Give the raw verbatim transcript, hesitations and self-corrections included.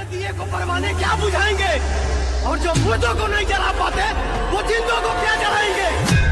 दिए को परवाने क्या बुझाएंगे, और जो मुर्दों को नहीं जला पाते वो जिंदों को क्या जलाएंगे।